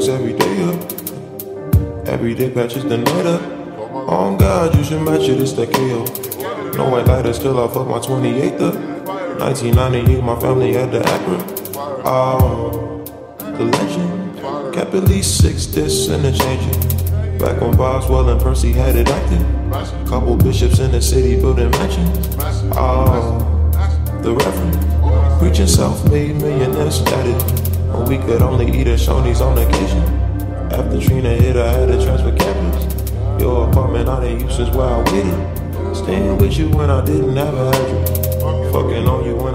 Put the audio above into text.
fucks every day up. Every day patches the night up. On God, you should match it, it's that KO. No white lighters till I fuck my 28th up. 1998, my family had the Acura. Oh, the legend. Kept at least 6 discs in the changing. Back when Boswell and Percy had it active. Couple bishops in the city building mansions. Oh, the Reverend. Preaching self-made millionaire status. When we could only eat at Shoney's on occasion. After Trina hit, I had to transfer campus. Your apartment I didn't use since where I waited. Staying with you when I didn't have a address. Fucking on you when